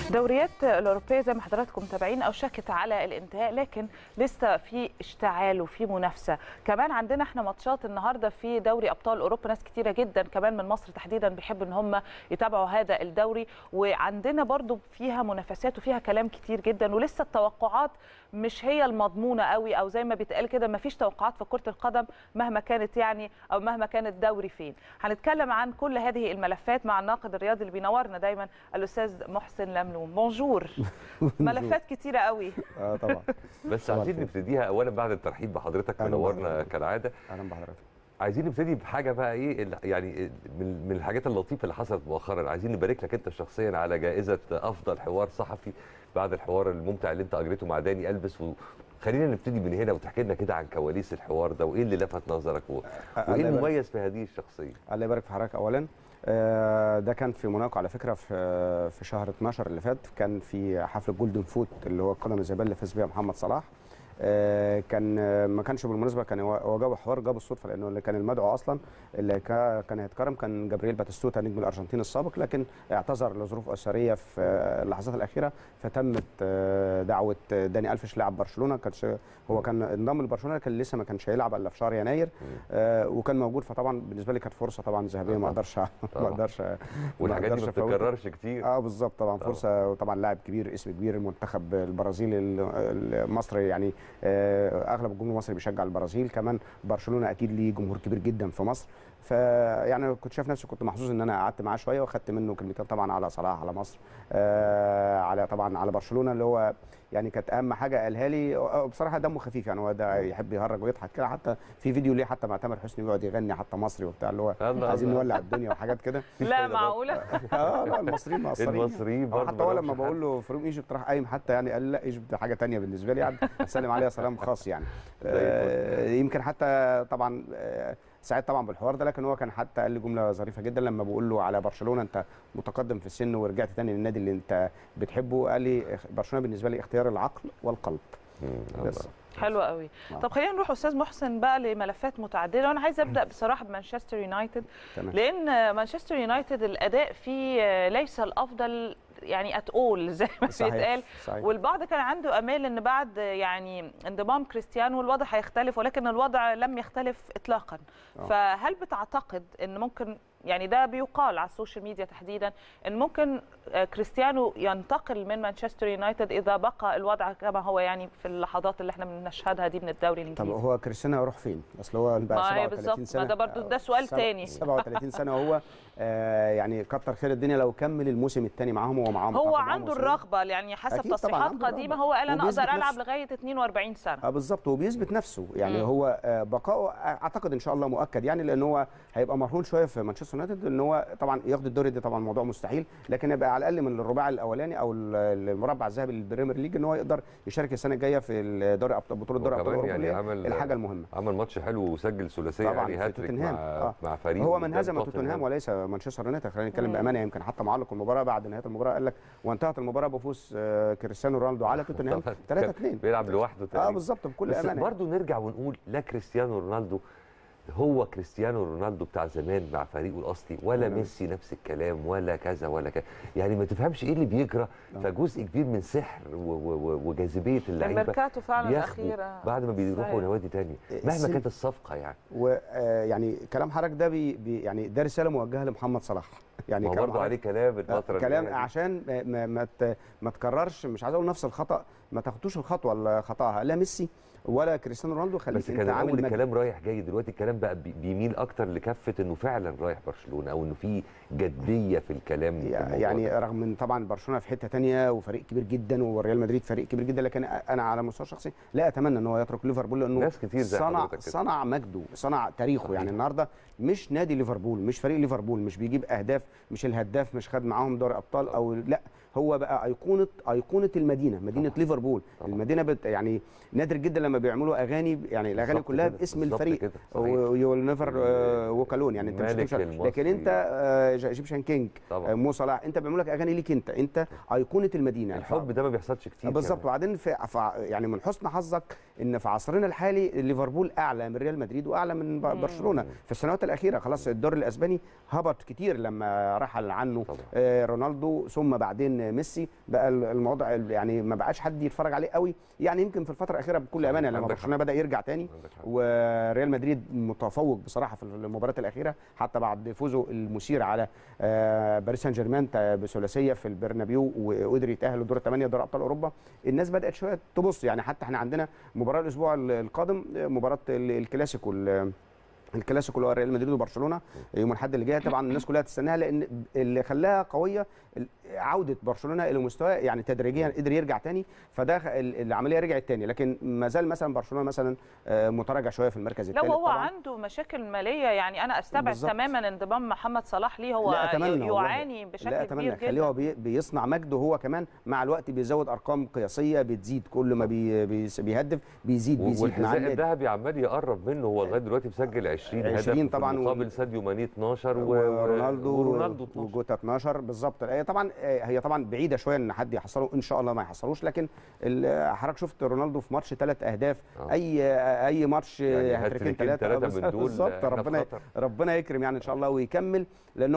الدوريات الأوروبية زي ما حضراتكم متابعين أوشكت على الانتهاء، لكن لسه في اشتعال وفي منافسة. كمان عندنا احنا ماتشات النهارده في دوري أبطال أوروبا، ناس كتيرة جدا كمان من مصر تحديدا بيحبوا ان هم يتابعوا هذا الدوري، وعندنا برضو فيها منافسات وفيها كلام كتير جدا، ولسه التوقعات مش هي المضمونة قوي، او زي ما بيتقال كده ما فيش توقعات في كرة القدم مهما كانت يعني، او مهما كان الدوري فين. هنتكلم عن كل هذه الملفات مع الناقد الرياضي اللي بينورنا دايما الاستاذ محسن لملوم. بونجور. ملفات كتيره قوي. طبعا. بس عايزين نبتديها اولا بعد الترحيب بحضرتك، منورنا كالعاده. اهلا بحضرتك. عايزين نبتدي بحاجه بقى ايه يعني من الحاجات اللطيفه اللي حصلت مؤخرا. عايزين نبارك لك انت شخصيا على جائزه افضل حوار صحفي بعد الحوار الممتع اللي انت اجريته مع داني ألبس. خلينا نبتدي من هنا وتحكي لنا كده عن كواليس الحوار ده، وايه اللي لفت نظرك وايه المميز في هذه الشخصيه. الله يبارك في حضرتك. اولا ده كان في موناكو على فكره في شهر 12 اللي فات، كان في حفل الجولدن فوت اللي هو القدم الذهبيه اللي فاز بيها محمد صلاح. كان ما كانش بالمناسبه، كان هو جاب حوار جاب الصدفه، لانه اللي كان المدعو اصلا اللي كان هيتكرم كان جابرييل باتيستوتا نجم الارجنتين السابق، لكن اعتذر لظروف اسريه في اللحظات الاخيره، فتمت دعوه داني ألفيش لاعب برشلونه. هو كان انضم لبرشلونه لكن لسه ما كانش هيلعب الا في شهر يناير، وكان موجود. فطبعا بالنسبه لي كانت فرصه طبعا ذهبيه، ما اقدرش والحاجات دي ما بتتكررش كتير. بالظبط طبعا فرصه، وطبعا لاعب كبير، اسم كبير، المنتخب البرازيلي المصري يعني اغلب الجمهور المصري بيشجع البرازيل، كمان برشلونه اكيد ليه جمهور كبير جدا في مصر. فيعني كنت شايف نفسي، كنت محظوظ ان انا قعدت معاه شويه واخدت منه كلمتين طبعا على صلاح، على مصر، على طبعا على برشلونه، اللي هو يعني كانت اهم حاجه قالها لي. بصراحه دمه خفيف يعني، هو ده يحب يهرج ويضحك كده، حتى في فيديو ليه حتى مع تامر حسني بيقعد يغني حتى مصري وبتاع، اللي هو عايزين نولع الدنيا وحاجات كده. لا معقوله. لا المصريين مقصرين. المصريين برضه حتى هو لما بقول له فروم ايجيبت راح قايم حتى، يعني قال لا ايجيبت حاجه ثانيه بالنسبه لي، يعني سلم عليها سلام خاص يعني. يمكن حتى طبعا سعيد طبعا بالحوار ده، لكن هو كان حتى قال لي جمله ظريفه جدا لما بقول له على برشلونه انت متقدم في السن ورجعت تاني للنادي اللي انت بتحبه، قال لي برشلونه بالنسبه لي اختيار العقل والقلب. بس حلو قوي. طب خلينا نروح استاذ محسن بقى لملفات متعدده، وانا عايزه ابدا بصراحه بمانشستر يونايتد، لان مانشستر يونايتد الاداء فيه ليس الافضل يعني اتقول زي ما بيتقال، والبعض كان عنده امال ان بعد يعني انضمام كريستيانو الوضع هيختلف، ولكن الوضع لم يختلف اطلاقا. فهل بتعتقد ان ممكن، يعني ده بيقال على السوشيال ميديا تحديدا، ان ممكن كريستيانو ينتقل من مانشستر يونايتد اذا بقى الوضع كما هو يعني في اللحظات اللي احنا بنشهدها دي من الدوري الانجليزي؟ طب هو كريستيانو هيروح فين؟ اصل هو بقى 37 سنه. ما ده برضه ده سؤال ثاني. 37 سنه وهو يعني كتر خير الدنيا لو كمل الموسم الثاني معاهم. هو عنده الرغبه، يعني حسب تصريحات قديمه هو قال انا اقدر العب لغايه 42 سنه. بالظبط، وبيثبت نفسه يعني. هو بقائه اعتقد ان شاء الله مؤكد يعني، لان هو هيبقى مرهون شويه في مانشستر يونايتد، ان هو طبعا ياخد الدوري ده طبعا موضوع مستحيل، لكن يبقى على الاقل من الرباعي الاولاني او المربع الذهبي للبريمير ليج، ان هو يقدر يشارك السنه الجايه في دوري ابطال، بطوله دوري ابطال اوروبا، يعني الحاجه المهمه. عمل ماتش حلو وسجل ثلاثيه يعني هاتريك مع فريق. هو من هزم توتنهام وليس مانشستر يونايتد، خلينا نتكلم بامانه. يمكن حتى معلق المباراه بعد نهايه المباراه قال لك وانتهت المباراه بفوز كريستيانو رونالدو على توتنهام 3-2، بيلعب لوحده تقريبا. بالظبط بكل امانه. بس برضه نرجع ونقول لا كريستيانو رونالدو هو كريستيانو رونالدو بتاع زمان مع فريقه الاصلي، ولا ميسي نفس الكلام، ولا كذا ولا كذا، يعني ما تفهمش ايه اللي بيجرى. فجزء كبير من سحر وجاذبيه اللعيبه الميركاتو فعلا الاخيره بعد ما بيروحوا نوادي ثانيه مهما كانت الصفقه يعني. ويعني كلام حضرتك ده يعني ده رساله موجهه لمحمد صلاح، يعني برضه عليه كلام الفتره كلام عشان ما تكررش، مش عايز اقول نفس الخطا، ما تاخدوش الخطوه اللي خطاها لا ميسي ولا كريستيانو رونالدو. خليك بس كان اول الكلام رايح جاي، دلوقتي الكلام بقى بيميل اكتر لكفه انه فعلا رايح برشلونه، او انه في جديه في الكلام يعني رغم ان طبعا برشلونه في حته ثانيه وفريق كبير جدا، وريال مدريد فريق كبير جدا، لكن انا على المستوى الشخصي لا اتمنى ان هو يترك ليفربول، لانه ناس كتير صنع مجده، صنع تاريخه. يعني النهارده مش نادي ليفربول، مش فريق ليفربول، مش بيجيب اهداف، مش الهداف، مش خد معاهم دوري ابطال او لا، هو بقى ايقونه المدينه، مدينه ليفربول. المدينه يعني نادر جدا لما بيعملوا اغاني، يعني الاغاني كلها باسم الفريق، ويول نيفر وكالون، يعني انت مش لكن انت ايجيبشن كينج مو صلاح، انت بيعملوا لك اغاني ليك انت ايقونه المدينه. الحب ده ما بيحصلش كتير بالظبط. وبعدين يعني من حسن حظك ان في عصرنا الحالي ليفربول اعلى من ريال مدريد واعلى من برشلونه في السنوات الاخيره. خلاص الدوري الاسباني هبط كتير لما رحل عنه رونالدو ثم بعدين ميسي، بقى الموضوع يعني ما بقاش حد يتفرج عليه قوي. يعني يمكن في الفتره الاخيره بكل امانه لما برشلونه بدا يرجع تاني وريال مدريد متفوق بصراحه في المباريات الاخيره، حتى بعد فوزه المثير على باريس سان جيرمان بثلاثيه في البرنابيو وقدر يتاهل لدور الثمانيه دوري ابطال اوروبا. الناس بدات شويه تبص، يعني حتى احنا عندنا مباراه الاسبوع القادم، مباراه الكلاسيكو اللي هو ريال مدريد وبرشلونه يوم الاحد اللي جاي. طبعا الناس كلها تستناها، لان اللي خلاها قويه عوده برشلونه الى مستوى يعني تدريجيا قدر يرجع تاني، فده العمليه رجعت تاني. لكن ما زال مثلا برشلونه مثلا متراجع شويه في المركز الثالث. لو هو طبعا عنده مشاكل ماليه، يعني انا استبعد بالزبط. تماما انضمام محمد صلاح ليه، هو يعاني بشكل كبير جدا. خليه هو بيصنع مجد، وهو كمان مع الوقت بيزود ارقام قياسيه بتزيد، كل ما بيهدف بيزيد والحذاء الذهبي عمال يقرب منه، هو لغايه دلوقتي مسجل 20 هدف طبعا، مقابل ساديو ماني 12 ورونالدو وجوتا 12 بالظبط. طبعا هي طبعا بعيده شويه ان حد يحصله، ان شاء الله ما يحصلوش، لكن حضرتك شفت رونالدو في ماتش 3 اهداف، اي ماتش يعني هاتريكين 3 بالظبط. ربنا يكرم يعني ان شاء الله ويكمل، لان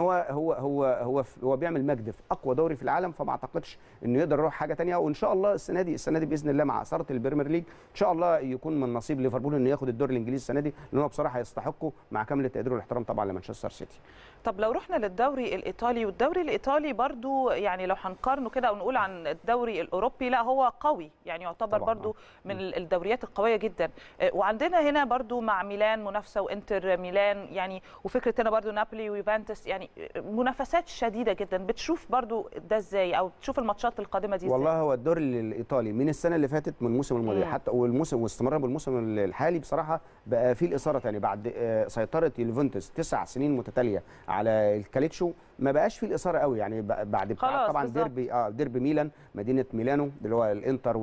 هو بيعمل مجد في اقوى دوري في العالم، فما اعتقدش انه يقدر يروح حاجه ثانيه. وان شاء الله السنه دي باذن الله مع اثاره البريمير ليج ان شاء الله يكون من نصيب ليفربول انه ياخد الدوري الانجليزي السنه دي، لان هو بصراحه يستحقه مع كامل التقدير والاحترام طبعا لمانشستر سيتي. طب لو رحنا للدوري الايطالي، والدوري الايطالي برضو يعني لو هنقارنه كده ونقول عن الدوري الاوروبي، لا هو قوي، يعني يعتبر برضو من الدوريات القويه جدا. وعندنا هنا برضو مع ميلان منافسه، وانتر ميلان يعني، وفكره هنا برضو نابولي ويوفنتوس، يعني منافسات شديده جدا. بتشوف برضو ده ازاي، او بتشوف الماتشات القادمه دي ازاي؟ والله هو الدوري الايطالي من السنه اللي فاتت، من الموسم الماضي حتى واستمرار بالموسم الحالي بصراحه بقى فيه الاثاره ثاني بعد سيطره اليوفنتوس 9 سنين متتاليه على الكاليتشو. ما بقاش فيه الاثاره قوي يعني بعد طبعا ديربي ميلان، مدينه ميلانو اللي هو الانتر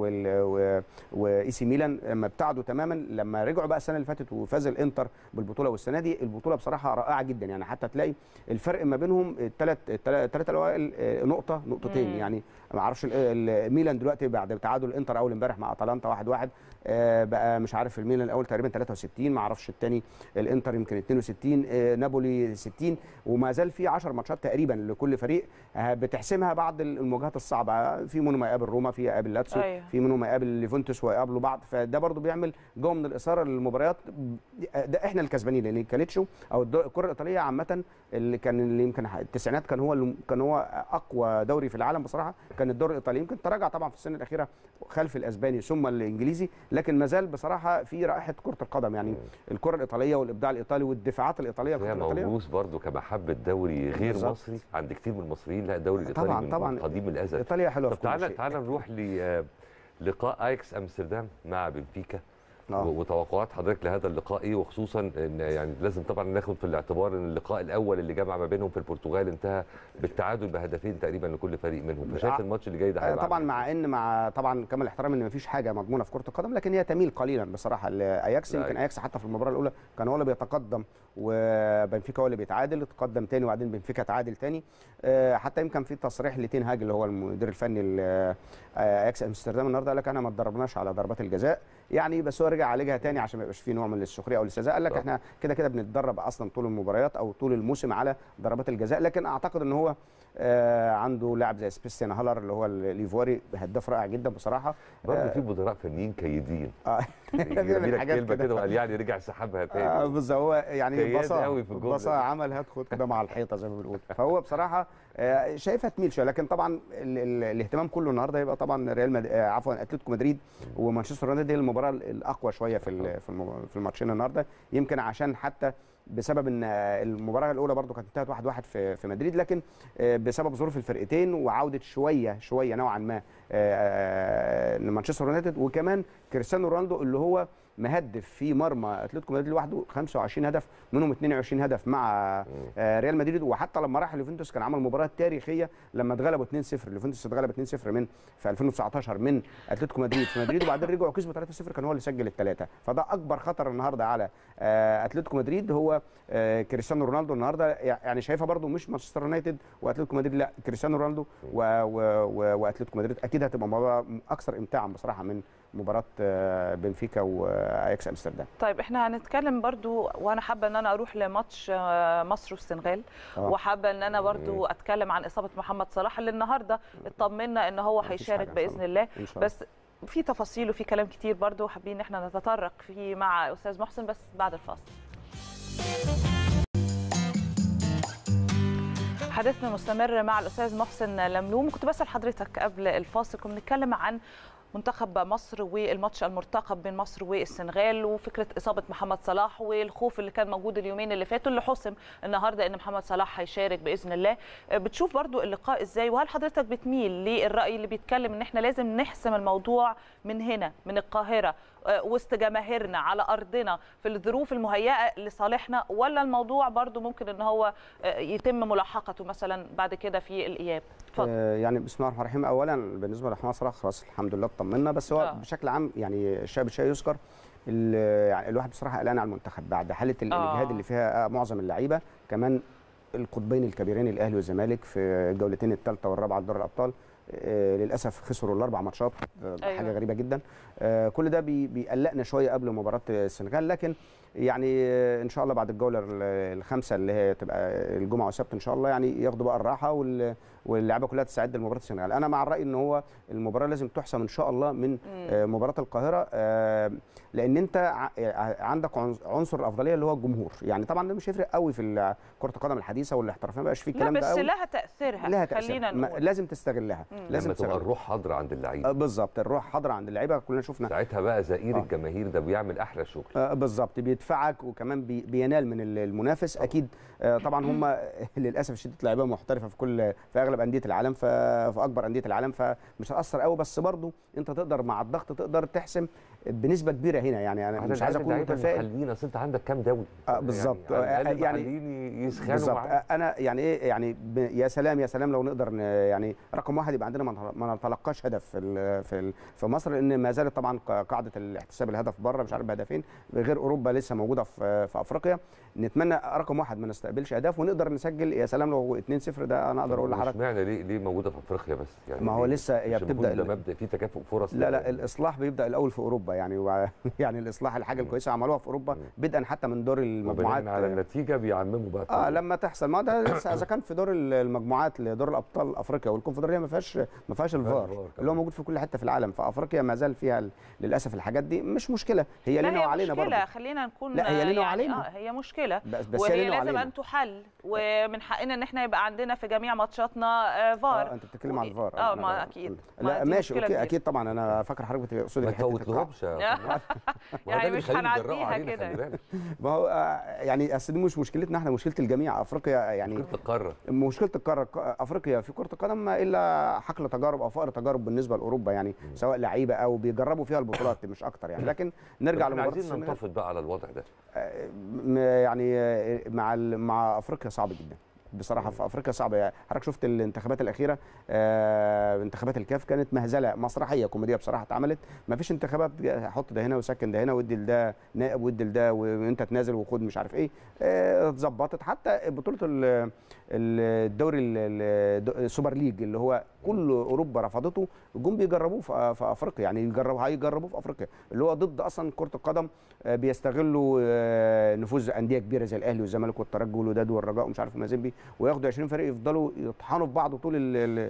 واي سي ميلان، لما ابتعدوا تماما، لما رجعوا بقى السنه اللي فاتت وفاز الانتر بالبطوله، والسنه دي البطوله بصراحه رائعه جدا. يعني حتى تلاقي الفرق ما بينهم الثلاثه الاوائل نقطتين. يعني ما اعرفش ميلان دلوقتي بعد تعادل الانتر اول امبارح مع اتلانتا 1-1 بقى مش عارف الميلان الاول تقريبا 63، ما اعرفش الثاني الانتر يمكن 62، نابولي 60، وما زال في 10 ماتشات تقريبا لكل فريق بتحسمها بعض المواجهات الصعبه، في منهم يقابل روما، في يقابل لاتسيو، في منهم يقابل ليفونتوس ويقابلوا بعض، فده برضو بيعمل جو من الاثاره للمباريات. ده احنا الكسبانين، لان الكاليتشو او الكره الايطاليه عامه اللي يمكن التسعينات كان هو اقوى دوري في العالم بصراحه، كان الدوري الايطالي. يمكن تراجع طبعا في السنه الاخيره خلف الاسباني ثم الانجليزي، لكن ما زال بصراحه في رائحه كره القدم، يعني الكره الايطاليه والابداع الايطالي والدفاعات الايطاليه. هي موروث برضو كمحبه دوري غير بالزبط. مصري عند كتير من المصريين. لا الدوري الايطالي طبعا قديم الازل. ايطاليا حلوه. طب تعالى نروح للقاء اياكس امستردام مع بنفيكا. وتوقعات حضرتك لهذا اللقاء ايه؟ وخصوصا ان يعني لازم طبعا ناخد في الاعتبار ان اللقاء الاول اللي جمع ما بينهم في البرتغال انتهى بالتعادل بهدفين تقريبا لكل فريق منهم، فشايف الماتش اللي جاي ده هيبقى طبعا مع طبعا كامل الاحترام ان مفيش حاجه مضمونه في كره القدم، لكن هي تميل قليلا بصراحه لاياكس. يمكن اياكس حتى في المباراه الاولى كان هو اللي بيتقدم وبنفيكا هو اللي بيتعادل، اتقدم تاني وبعدين بنفيكا تعادل تاني. حتى يمكن في تصريح لتين هاج اللي هو المدير الفني لاياكس امستردام النهارده، قال لك انا ما اتدربناش على ضربات الجزاء، يعني بس هو رجع عالجها تاني عشان ما يبقاش فيه نوع من السخريه او الاستهزاء. قال لك احنا كده بنتدرب اصلا طول المباريات او طول الموسم على ضربات الجزاء، لكن اعتقد ان هو عنده لاعب زي سبيستيان هالر اللي هو الايفواري هداف رائع جدا بصراحه. برضه في مدراء فنيين كيدين بيعمل حاجات كده وقال يعني رجع سحبها تاني. بس هو يعني بصا عمل هتخد كده مع الحيطه زي ما بنقول. فهو بصراحه شايفها تميل شويه، لكن طبعا الاهتمام كله النهارده هيبقى طبعا اتلتيكو مدريد ومانشستر يونايتد. دي المباراه الاقوى شويه في الماتشين النهارده، يمكن عشان حتى بسبب ان المباراه الاولى برضو كانت انتهت 1-1 في مدريد، لكن بسبب ظروف الفرقتين وعوده شويه نوعا ما لمانشستر يونايتد، وكمان كريستيانو رونالدو اللي هو مهدف في مرمى اتلتيكو مدريد لوحده 25 هدف، منهم 22 هدف مع ريال مدريد. وحتى لما راح اليوفنتوس كان عمل مباراه تاريخيه لما اتغلبوا 2-0، اليوفنتوس اتغلب 2-0 في 2019 من اتلتيكو مدريد في مدريد، وبعدين رجعوا كسبوا 3-0، كان هو اللي سجل الثلاثه. فده اكبر خطر النهارده على اتلتيكو مدريد هو كريستيانو رونالدو النهارده. يعني شايفها برده مش مانشستر يونايتد واتلتيكو مدريد، لا كريستيانو رونالدو واتلتيكو مدريد اكيد هتبقى مباراه اكثر امتاعا بصراحه من مباراه بنفيكا واياكس امستردام. طيب احنا هنتكلم برضو، وانا حابه ان انا اروح لماتش مصر والسنغال، وحابه ان انا برضو اتكلم عن اصابه محمد صلاح اللي النهارده اطمنا ان هو هيشارك باذن الله. بس في تفاصيل وفي كلام كتير برضو حابين ان احنا نتطرق فيه مع استاذ محسن، بس بعد الفاصل. حديثنا مستمر مع الاستاذ محسن لملوم. كنت بسال حضرتك قبل الفاصل، كنا بنتكلم عن منتخب مصر والماتش المرتقب بين مصر والسنغال، وفكره اصابه محمد صلاح والخوف اللي كان موجود اليومين اللي فاتوا، اللي حسم النهارده ان محمد صلاح هيشارك باذن الله. بتشوف برضو اللقاء ازاي؟ وهل حضرتك بتميل للراي اللي بيتكلم ان احنا لازم نحسم الموضوع من هنا من القاهره وسط جماهيرنا على ارضنا في الظروف المهيئه لصالحنا، ولا الموضوع برضو ممكن ان هو يتم ملاحقته مثلا بعد كده في الاياب؟ اتفضل. يعني بسم الله الرحمن الرحيم. اولا بالنسبه لمحمد صلاح خلاص الحمد لله اطمنا، بس هو بشكل عام يعني الشيء بالشيء يذكر. يعني الواحد بصراحه قلقان على المنتخب بعد حاله الاجهاد اللي فيها معظم اللعيبه، كمان القطبين الكبيرين الاهلي والزمالك في الجولتين الثالثه والرابعه لدوري الابطال للاسف خسروا الاربع ماتشات. حاجه غريبه جدا. كل ده بيقلقنا شويه قبل مباراه السنغال، لكن يعني ان شاء الله بعد الجوله الخامسه اللي هي تبقى الجمعه والسبت ان شاء الله يعني ياخدوا بقى الراحه واللعيبه كلها تستعد لمباراه السنغال. انا مع الراي ان هو المباراه لازم تحسم ان شاء الله من مباراه القاهره، لان انت عندك عنصر الافضليه اللي هو الجمهور. يعني طبعا ده مش هيفرق قوي في كره القدم الحديثه والاحترافيه، ما بقاش فيه الكلام ده قوي، بس لها تاثيرها، خلينا نقول لازم تستغلها. لازم تبقى الروح حاضره عند اللعيبه. بالظبط، الروح حاضره عند اللعيبه. كلنا شفنا ساعتها بقى زئير الجماهير ده بيعمل احلى شغل. بالظبط، بيدفعك وكمان بينال من المنافس. اكيد طبعا هم للاسف الشديد لعيبه محترفه في اغلب انديه العالم، في اكبر انديه العالم، فمش هتاثر قوي. بس برضو انت تقدر مع الضغط تقدر تحسم بنسبه كبيره هنا. يعني انا مش عايز اكون متفائل. اصل انت عندك كام دوري بالظبط، يعني يسخنوا معاك. انا يعني ايه يعني يا سلام يا سلام لو نقدر يعني رقم واحد يبقى عندنا ما نتلقاش هدف في مصر، لان ما زالت طبعا قاعده الاحتساب الهدف بره مش عارف بهدفين، غير اوروبا لسه موجوده في افريقيا. نتمنى رقم واحد ما نستقبلش اهداف ونقدر نسجل. يا سلام لو 2-0 ده انا اقدر اقول لحضرتك. اشمعنى ليه موجوده في افريقيا بس؟ يعني ما هو لسه هي بتبدا ده مبدا في تكافؤ فرص. لا الاصلاح بيبدا الاول في اوروبا يعني يعني الاصلاح الحاجه الكويسه عملوها في اوروبا بدءا حتى من دور المجموعات على النتيجه بيعمموا بقى لما تحصل. ما ده اذا كان في دور المجموعات لدور الابطال افريقيا والكونفدراليه ما فيهاش الفار اللي هو موجود في كل حته في العالم. فافريقيا ما زال فيها للاسف الحاجات دي. مش مشكله، هي لنا وعلينا برضه. خلينا نكون لا هي لنا وعلينا. هي مشكله بس وهي لازم ان تحل، ومن حقنا ان احنا يبقى عندنا في جميع ماتشاتنا فار. انت بتتكلم على الفار. ما اكيد. لا ماشي اوكي اكيد طبعا. انا فاكر حضرتك بتقصدي ما تفوتلهمش يعني مش هنعديها كده. ما هو يعني اصل دي مش مشكلتنا احنا، مشكله الجميع. افريقيا يعني مشكله القاره. افريقيا في كره القدم ما الا حقل تجارب او فقر تجارب بالنسبه لاوروبا، يعني سواء لعيبه او بيجربوا فيها البطولات مش اكتر يعني. لكن نرجع لمباراه عايزين ننتفض بقى على الوضع ده. يعني مع افريقيا صعب جدا بصراحه. في افريقيا صعبه. يعني حضرتك شفت الانتخابات الاخيره، انتخابات الكاف كانت مهزله مسرحيه كوميديه بصراحه اتعملت. ما فيش انتخابات حط ده هنا وسكن ده هنا وادي لده نائب وادي لده وانت تنازل وخد مش عارف ايه. اتظبطت. حتى بطوله الدوري السوبر ليج اللي هو كل اوروبا رفضته، جم بيجربوه في افريقيا. يعني هيجربوه في افريقيا اللي هو ضد اصلا كره القدم. بيستغلوا نفوذ انديه كبيره زي الاهلي والزمالك والترجي والوداد والرجاء ومش عارف مازيمبي، وياخدوا 20 فريق يفضلوا يطحنوا في بعض طول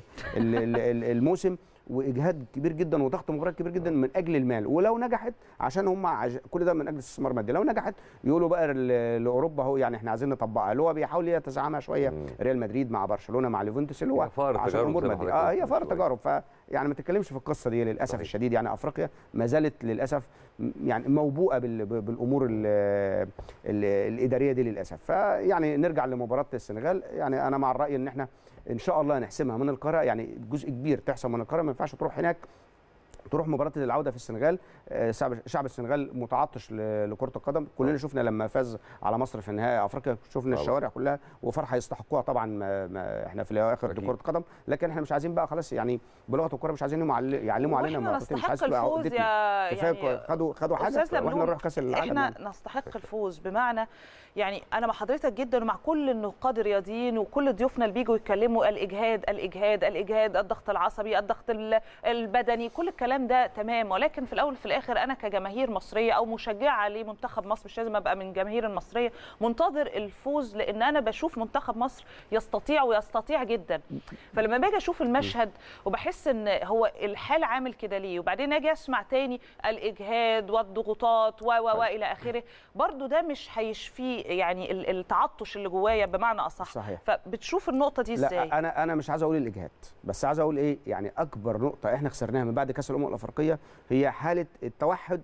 الموسم، واجهاد كبير جدا وضغط مباريات كبير جدا من اجل المال. ولو نجحت عشان هم كل ده من اجل استثمار مادي، لو نجحت يقولوا بقى لاوروبا اهو يعني احنا عايزين نطبقها. اللي هو بيحاول يتزعمها شويه ريال مدريد مع برشلونه مع ليفونتوس اللي هو عشان امور ماديه. هي فار تجارب. يعني ما تتكلمش في القصه دي للاسف الشديد. يعني افريقيا ما زالت للاسف يعني موبوءه بالامور الاداريه دي للاسف. فيعني نرجع لمباراه السنغال. يعني انا مع الراي ان احنا ان شاء الله نحسمها من القاهره. يعني جزء كبير تحسم من القاهره. ما ينفعش تروح هناك تروح مباراه العوده في السنغال. شعب السنغال متعطش لكره القدم. كلنا شفنا لما فاز على مصر في نهائي افريقيا، شفنا الشوارع كلها وفرحه يستحقوها طبعا. ما احنا في الاخر دي كره قدم، لكن احنا مش عايزين بقى خلاص يعني بلغه الكوره مش عايزين يعلموا علينا مرتين. مش عايز الفوز يعني خدوا حاجه واحنا نروح كاس العالم. احنا نستحق الفوز بمعنى يعني انا مع حضرتك جدا ومع كل النقاد الرياضيين وكل ضيوفنا اللي بيجوا يتكلموا الاجهاد الضغط العصبي الضغط البدني كل الكلام الكلام ده تمام، ولكن في الاول وفي الاخر انا كجماهير مصريه او مشجعه لمنتخب مصر، مش لازم ابقى من الجماهير المصريه، منتظر الفوز، لان انا بشوف منتخب مصر يستطيع ويستطيع جدا. فلما باجي اشوف المشهد وبحس ان هو الحال عامل كده ليه، وبعدين اجي اسمع تاني الاجهاد والضغوطات و الى اخره، برضو ده مش هيشفي يعني التعطش اللي جوايا بمعنى اصح. صحيح. فبتشوف النقطه دي ازاي؟ لا انا مش عايز اقول الاجهاد، بس عايز اقول ايه، يعني اكبر نقطه احنا خسرناها من بعد كاس الامم الافريقيه هي حاله التوحد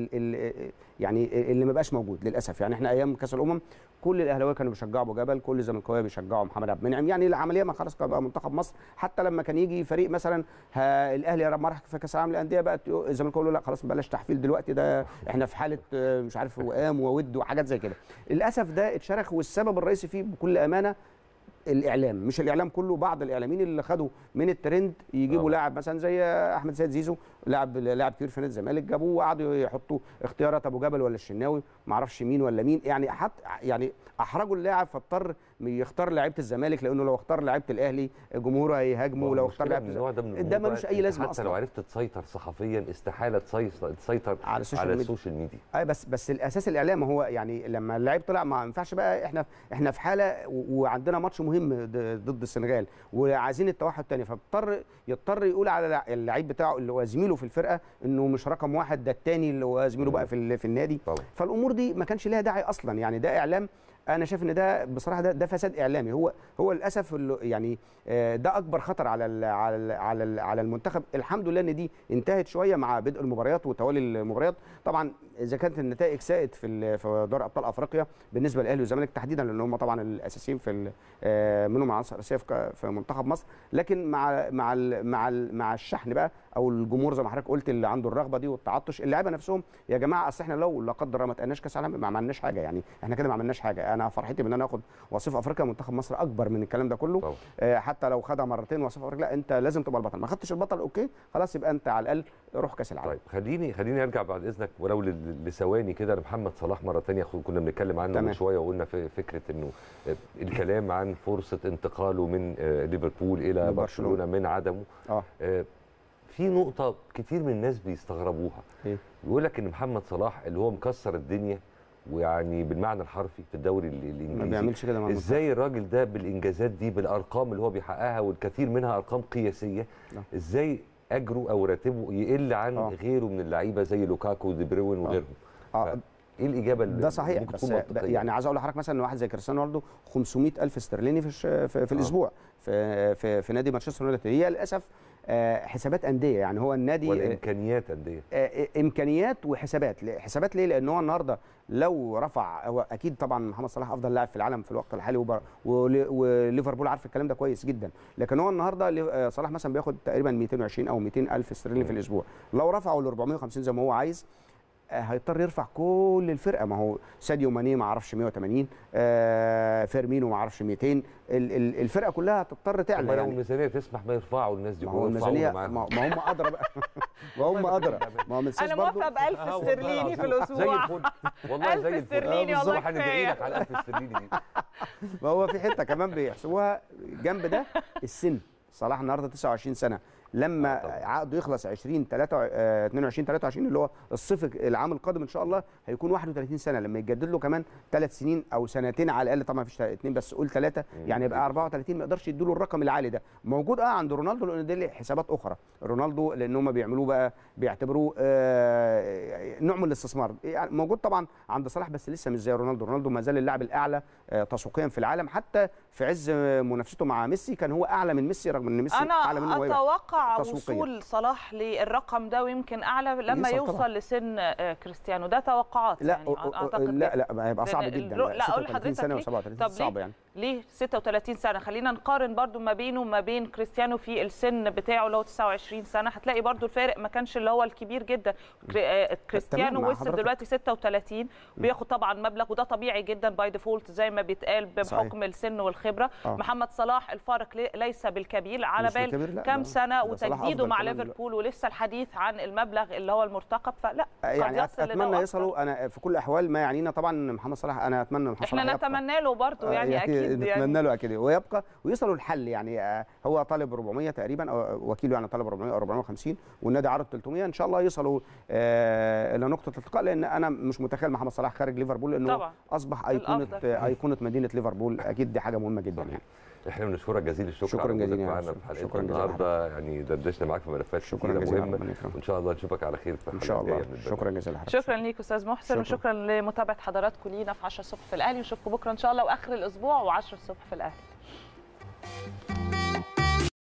يعني اللي ما بقاش موجود للاسف. يعني احنا ايام كاس الامم كل الاهلاويه كانوا بيشجعوا ابو جبل، كل الزملكاويه بيشجعوا محمد عبد المنعم، يعني العمليه ما خلاص بقى منتخب مصر. حتى لما كان يجي فريق مثلا الاهلي لما راح في كاس العالم للانديه بقى الزملكاويه يقولوا لا خلاص بلاش تحفيل دلوقتي، ده احنا في حاله مش عارف وئام وود وحاجات زي كده. للاسف ده اتشرخ، والسبب الرئيسي فيه بكل امانه الاعلام، مش الاعلام كله، بعض الاعلاميين اللي خدوا من الترند يجيبوا لاعب مثلا زي احمد سيد زيزو، لاعب كبير في نادي الزمالك، جابوه وقعدوا يحطوا اختيارات ابو جبل ولا الشناوي، ما اعرفش مين ولا مين، يعني احرجوا اللاعب، فاضطر يختار لعيبه الزمالك، لانه لو اختار لعيبه الاهلي الجمهور هيهاجمه، ولو اختار لعيبه ده ملوش اي لازمه اصلا. حتى لو عرفت تسيطر صحفيا استحاله تسيطر على السوشيال ميديا. اي بس الاساس الاعلام. هو يعني لما اللعيب طلع ما ينفعش بقى، احنا في حاله وعندنا ماتش مهم ضد السنغال وعايزين التوحد تاني، يضطر يقول على اللعيب بتاعه اللي هو زميله في الفرقه انه مش رقم واحد، ده الثاني اللي هو زميله بقى في النادي طبعا. فالامور دي ما كانش ليها داعي اصلا، يعني ده اعلام. انا شايف ان ده بصراحه ده فساد اعلامي. هو للاسف يعني ده اكبر خطر على المنتخب. الحمد لله ان دي انتهت شويه مع بدء المباريات وتوالي المباريات. طبعا اذا كانت النتائج ساءت في دوري ابطال افريقيا بالنسبه للاهلي والزمالك تحديدا، لان هم طبعا الاساسيين منهم عناصر اساسيه في منتخب مصر، لكن مع الشحن بقى او الجمهور زي ما حضرتك قلت اللي عنده الرغبه دي والتعطش، اللعيبه نفسهم يا جماعه اصل احنا لو لا قدر الله ما تقناش كاس العالم ما عملناش حاجه، يعني احنا كده ما عملناش حاجه. انا فرحتي بان انا اخد وصيف افريقيا، منتخب مصر اكبر من الكلام ده كله. حتى لو خدها مرتين وصيف افريقيا، لا انت لازم تبقى البطل. ما خدتش البطل اوكي خلاص، يبقى انت على الاقل روح كاس العالم. طيب خليني ارجع بعد اذنك ولو لثواني كده لمحمد صلاح مره ثانيه. كنا بنتكلم عنه من شويه وقلنا في فكره انه الكلام عن فرصه انتقاله من ليفربول الى برشلونه من عدمه. في نقطه كتير من الناس بيستغربوها، يقول لك ان محمد صلاح اللي هو مكسر الدنيا ويعني بالمعنى الحرفي في الدوري الانجليزي ما بيعملش كده، ازاي الراجل ده بالانجازات دي بالارقام اللي هو بيحققها والكثير منها ارقام قياسيه، ازاي اجره او راتبه يقل عن غيره من اللعيبه زي لوكاكو ودي بروين وغيرهم؟ ايه الاجابه اللي ده صحيح؟ بس يعني عايز اقول لحضرتك مثلا ان واحد زي كريستيانو رونالدو 500,000 استرليني في الاسبوع في نادي مانشستر يونايتد. هي للاسف حسابات انديه، يعني هو النادي والامكانيات انديه، امكانيات حسابات ليه؟ لان هو النهارده لو رفع، هو اكيد طبعا محمد صلاح افضل لاعب في العالم في الوقت الحالي، وليفربول عارف الكلام ده كويس جدا، لكن هو النهارده صلاح مثلا بياخد تقريبا 220 او 200,000 استرليني في الاسبوع. لو رفعوا ل 450 زي ما هو عايز هيضطر يرفع كل الفرقه. ما هو ساديو ماني ما اعرفش 180، فيرمينو ما اعرفش 200، الفرقه كلها هتضطر تعلى. يعني لو الميزانيه تسمح ما يرفعوا الناس دي، ما هو الميزانيه ما هم ادرى بقى ما هم ادرى. ما هو انا موافقه ب 1000 استرليني في الاسبوع زي الفل والله، زي الفل استرليني والله هندعي لك على 1000 استرليني دي. ما هو في حته كمان بيحسبوها جنب ده، السن. صلاح النهارده 29 سنه، لما عقده يخلص 22/23 اللي هو الصيف العام القادم ان شاء الله هيكون 31 سنه، لما يتجدد له كمان 3 سنين او سنتين على الاقل، طبعا مفيش 2 بس قول 3، يعني يبقى 34. ما يقدرش يدوا له الرقم العالي ده. موجود عند رونالدو، لان دي حسابات اخرى. رونالدو لان هم بيعملوه بقى بيعتبروه نوع من الاستثمار. يعني موجود طبعا عند صلاح بس لسه مش زي رونالدو. رونالدو ما زال اللاعب الاعلى تسويقيا في العالم، حتى في عز منافسته مع ميسي كان هو اعلى من ميسي، رغم ان ميسي اعلى منه. انا اتوقع وصول صلاح للرقم ده ويمكن اعلى لما يوصل طبعا لسن كريستيانو. ده توقعات لا يعني اعتقد. لا هيبقى صعب جدا. لا اقول لحضرتك سنه و37 صعب يعني. ليه 36 سنه؟ خلينا نقارن برضو ما بينه وما بين كريستيانو في السن بتاعه اللي هو 29 سنه، هتلاقي برضو الفارق ما كانش اللي هو الكبير جدا. كريستيانو وصل دلوقتي 36 بياخد طبعا مبلغ، وده طبيعي جدا باي ديفولت زي ما بيتقال بحكم السن والخبره. محمد صلاح الفارق ليس بالكبير، على بال كام سنه وتجديده مع ليفربول ولسه الحديث عن المبلغ اللي هو المرتقب، فلا يعني اتمنى يصلوا. انا في كل الاحوال ما يعنينا طبعا محمد صلاح، انا اتمنى محمد صلاح احنا نتمنى له برضه يعني اكيد أكيد نتمنى له اكيد ويبقى ويصلوا الحل. يعني هو طالب 400 تقريبا، او وكيله يعني طالب 400 او 450 والنادي عرض 300، ان شاء الله يصلوا الى نقطه الالتقاء، لان انا مش متخيل محمد صلاح خارج ليفربول، لانه طبعا اصبح ايقونه مدينه ليفربول. اكيد دي حاجه مهمه جدا يعني. احنا بنشكرك جزيل الشكر. شكرا جزيلا معانا في حلقتنا النهارده، يعني دردشنا معاك في ملفات كتيره مهمه، وان شاء الله نشوفك على خير في الحلقه الجايه. شكرا جزيلا. شكرا ليك استاذ محسن، وشكرا لمتابعه حضراتكم لينا في 10 الصبح في الاهلي، ونشوفكم بكره ان شاء الله واخر الاسبوع و10 الصبح في الاهلي.